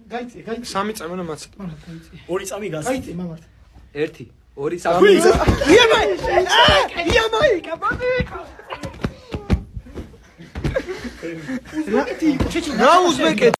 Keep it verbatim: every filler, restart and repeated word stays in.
გაიწე, გაიწე. სამი წამი უნდა მაცე. მარა გაიწე. ორი წამი გასწ. გაიწე, მამართ. ერთი, ორი, სამი. იამაი! იამაი, კაბანიკო. რა ტი, ჩეჩი. რა უზბეკეთი